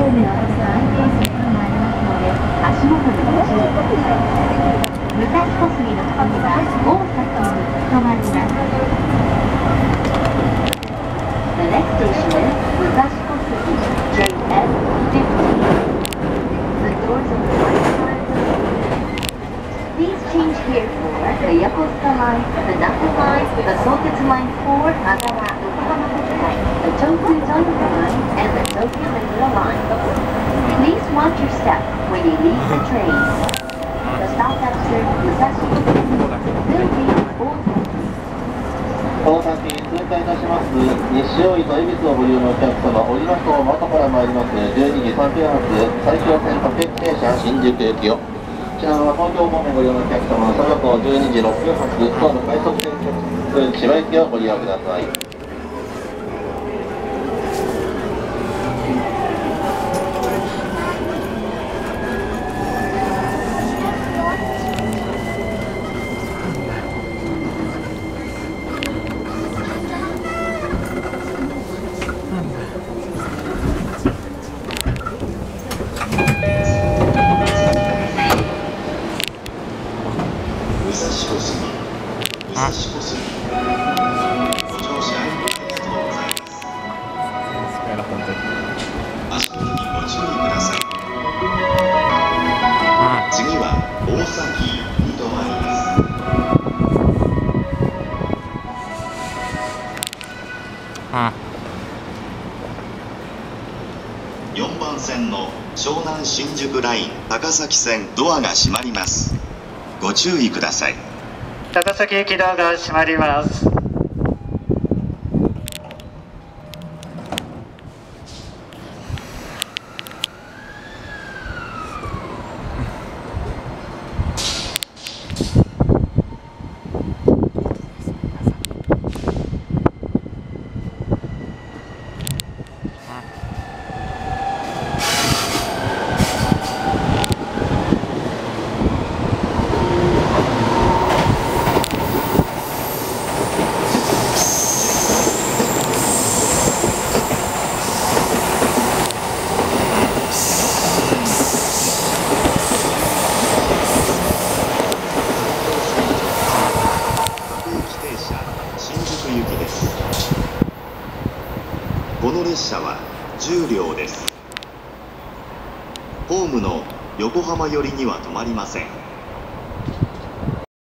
には安定することがありますので、足元にご注意ください。武蔵小杉の次は大崎に停まります。The next station is 武蔵小杉 JS15. The doors on the right side. Please change here for the Yokosuka line, the Naka line, the Sotetsu line for Nagara, Yokohama line, the Tokyu Tokyo line, and the Tokyo Meguro line. Please watch your step when you leave the train. The stop after Musashi will be Osaki. この先通過いたします西大井と恵比寿をご利用のお客様、降りますと元から参ります12時3分発埼京線各駅停車新宿行きを。こちらは東京方面ご利用のお客様、その後12時6分発東の快速電車千葉行きをご利用ください。 4番線の湘南新宿ライン高崎線ドアが閉まります。ご注意ください。 高崎駅ドアが閉まります。 この列車は10両です。ホームの横浜寄りには止まりません。